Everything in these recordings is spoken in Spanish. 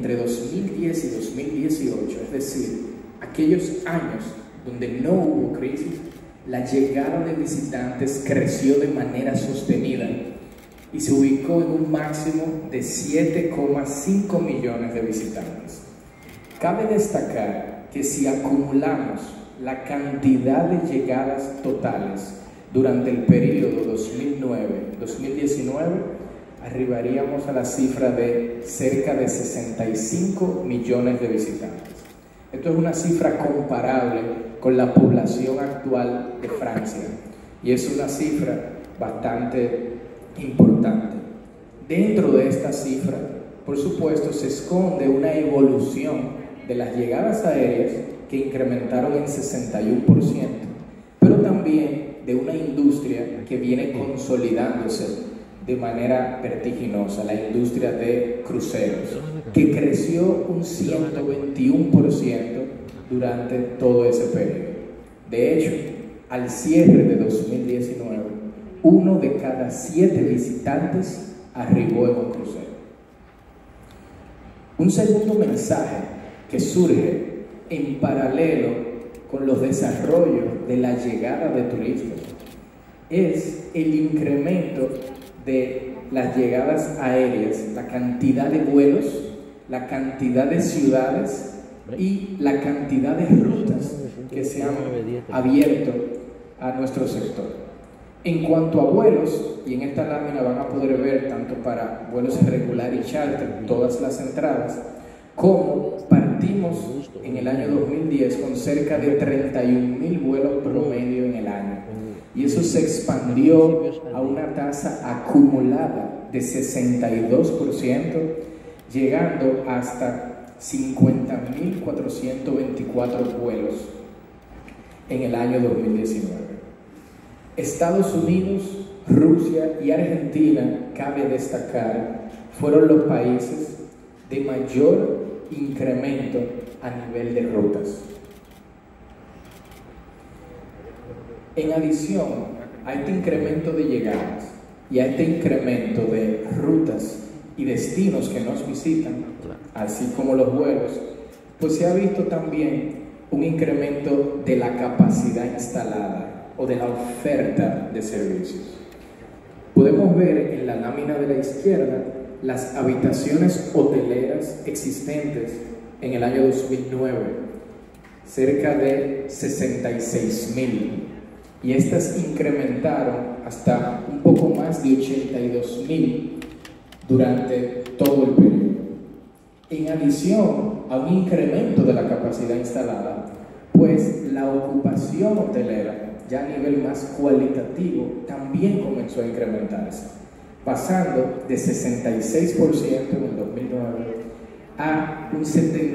entre 2010 y 2018, es decir, aquellos años donde no hubo crisis, la llegada de visitantes creció de manera sostenida y se ubicó en un máximo de 7,5 millones de visitantes. Cabe destacar que si acumulamos la cantidad de llegadas totales durante el periodo 2009-2019, arribaríamos a la cifra de cerca de 65 millones de visitantes. Esto es una cifra comparable con la población actual de Francia y es una cifra bastante importante. Dentro de esta cifra, por supuesto, se esconde una evolución de las llegadas aéreas que incrementaron en 61%, pero también de una industria que viene consolidándose de manera vertiginosa, la industria de cruceros, que creció un 121% durante todo ese periodo. De hecho, al cierre de 2019, 1 de cada 7 visitantes arribó en un crucero. Un segundo mensaje que surge en paralelo con los desarrollos de la llegada de turistas es el incremento de las llegadas aéreas, la cantidad de vuelos, la cantidad de ciudades y la cantidad de rutas que se han abierto a nuestro sector. En cuanto a vuelos, y en esta lámina van a poder ver tanto para vuelos regular y charter todas las entradas, como partimos en el año 2010 con cerca de 31.000 vuelos promedio en el año. Y eso se expandió a una tasa acumulada de 62%, llegando hasta 50.424 vuelos en el año 2019. Estados Unidos, Rusia y Argentina, cabe destacar, fueron los países de mayor incremento a nivel de rutas. En adición a este incremento de llegadas y a este incremento de rutas y destinos que nos visitan, así como los vuelos, pues se ha visto también un incremento de la capacidad instalada o de la oferta de servicios. Podemos ver en la lámina de la izquierda las habitaciones hoteleras existentes en el año 2009, cerca de 66.000. Y estas incrementaron hasta un poco más de 82.000 durante todo el periodo. En adición a un incremento de la capacidad instalada, pues la ocupación hotelera, ya a nivel más cualitativo, también comenzó a incrementarse, pasando de 66% en el 2009 a un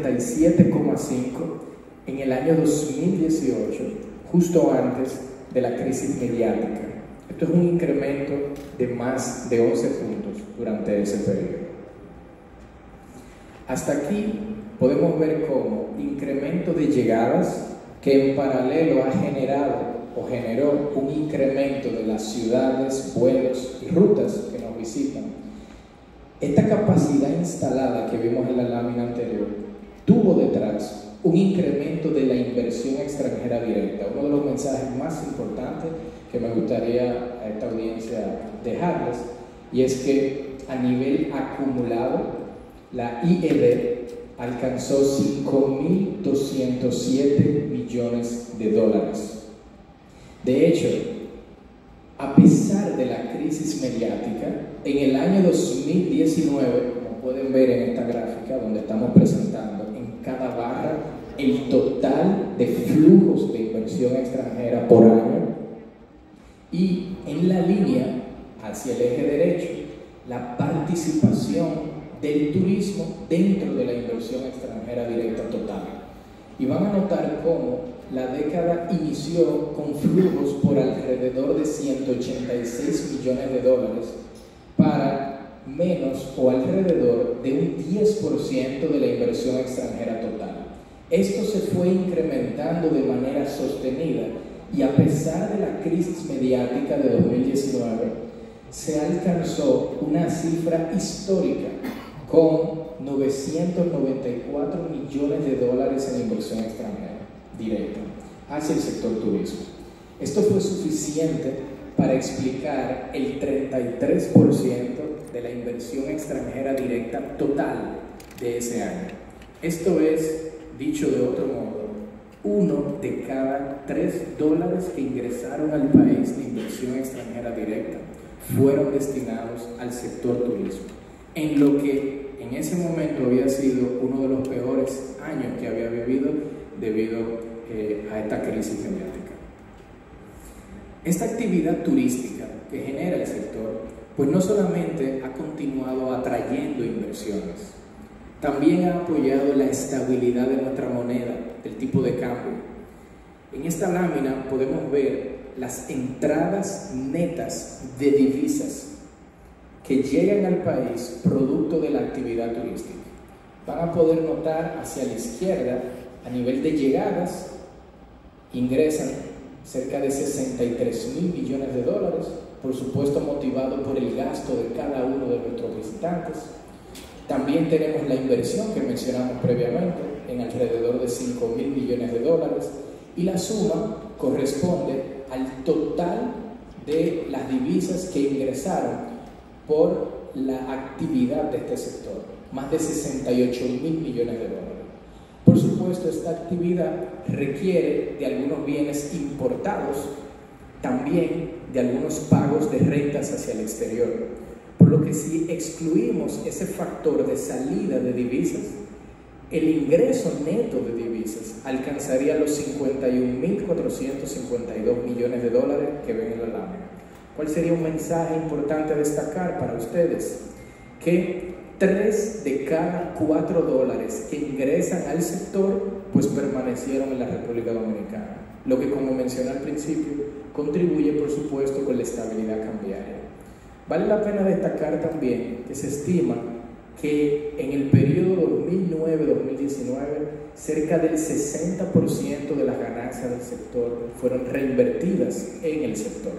77,5% en el año 2018, justo antes de la crisis mediática. Esto es un incremento de más de 11 puntos durante ese periodo. Hasta aquí podemos ver cómo incremento de llegadas que en paralelo ha generado o generó un incremento de las ciudades, vuelos y rutas que nos visitan. Esta capacidad instalada que vimos en la lámina anterior tuvo detrás un incremento de la inversión extranjera directa. Uno de los mensajes más importantes que me gustaría a esta audiencia dejarles, y es que a nivel acumulado la IED alcanzó 5.207 millones de dólares. De hecho, a pesar de la crisis mediática, en el año 2019, como pueden ver en esta gráfica donde estamos presentando en cada barra el total de flujos de inversión extranjera por año, y en la línea hacia el eje derecho, la participación del turismo dentro de la inversión extranjera directa total. Y van a notar cómo la década inició con flujos por alrededor de 186 millones de dólares para menos o alrededor de un 10% de la inversión extranjera total. Esto se fue incrementando de manera sostenida y a pesar de la crisis mediática de 2019, se alcanzó una cifra histórica con 994 millones de dólares en inversión extranjera directa hacia el sector turismo. Esto fue suficiente para explicar el 33% de la inversión extranjera directa total de ese año. Esto es, dicho de otro modo, 1 de cada 3 dólares que ingresaron al país de inversión extranjera directa fueron destinados al sector turismo, en lo que en ese momento había sido uno de los peores años que había vivido debido a esta crisis mediática. Esta actividad turística que genera el sector, pues no solamente ha continuado atrayendo inversiones, también ha apoyado la estabilidad de nuestra moneda, del tipo de cambio. En esta lámina podemos ver las entradas netas de divisas que llegan al país producto de la actividad turística. Van a poder notar hacia la izquierda, a nivel de llegadas, ingresan cerca de 63.000 millones de dólares, por supuesto motivado por el gasto de cada uno de nuestros visitantes. También tenemos la inversión que mencionamos previamente en alrededor de 5.000 millones de dólares, y la suma corresponde al total de las divisas que ingresaron por la actividad de este sector, más de 68.000 millones de dólares. Por supuesto, esta actividad requiere de algunos bienes importados, también de algunos pagos de rentas hacia el exterior, por lo que si excluimos ese factor de salida de divisas, el ingreso neto de divisas alcanzaría los 51.452 millones de dólares que ven en la lámina. ¿Cuál sería un mensaje importante a destacar para ustedes? Que 3 de cada 4 dólares que ingresan al sector pues permanecieron en la República Dominicana, lo que, como mencioné al principio, contribuye por supuesto con la estabilidad cambiaria. Vale la pena destacar también que se estima que en el periodo 2009-2019 cerca del 60% de las ganancias del sector fueron reinvertidas en el sector.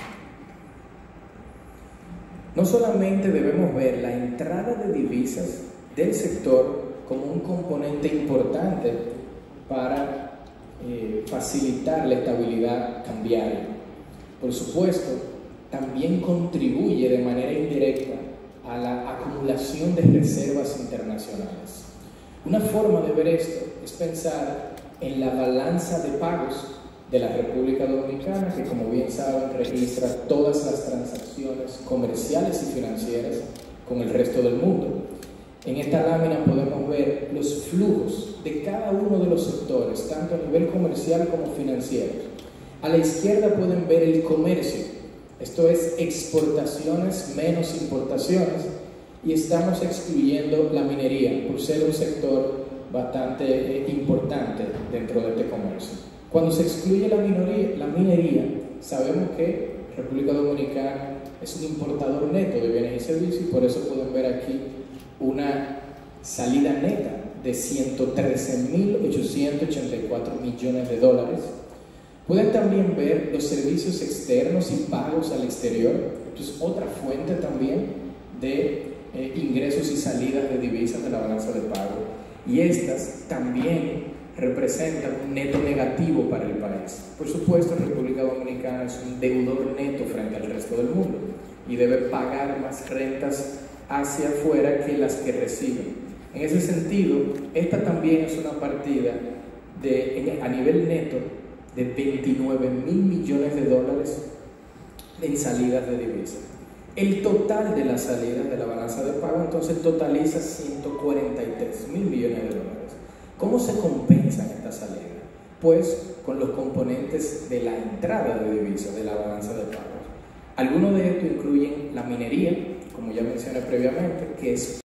No solamente debemos ver la entrada de divisas del sector como un componente importante para facilitar la estabilidad cambiaria. Por supuesto, también contribuye de manera indirecta a la acumulación de reservas internacionales. Una forma de ver esto es pensar en la balanza de pagos de la República Dominicana, que, como bien saben, registra todas las transacciones comerciales y financieras con el resto del mundo. En esta lámina podemos ver los flujos de cada uno de los sectores, tanto a nivel comercial como financiero. A la izquierda pueden ver el comercio, esto es exportaciones menos importaciones, y estamos excluyendo la minería por ser un sector bastante importante dentro de este comercio. Cuando se excluye la minería, sabemos que República Dominicana es un importador neto de bienes y servicios, y por eso pueden ver aquí una salida neta de 113.884 millones de dólares. Pueden también ver los servicios externos y pagos al exterior. Esto es otra fuente también de ingresos y salidas de divisas de la balanza de pago. Y estas también representan un neto negativo para el país. Por supuesto, República Dominicana es un deudor neto frente al resto del mundo y debe pagar más rentas hacia afuera que las que reciben. En ese sentido, esta también es una partida a nivel neto de 29.000 millones de dólares en salidas de divisas. El total de las salidas de la balanza de pago entonces totaliza 143.000 millones de dólares. ¿Cómo se compensan estas salidas? Pues con los componentes de la entrada de divisas de la balanza de pagos. Algunos de estos incluyen la minería, como ya mencioné previamente, que es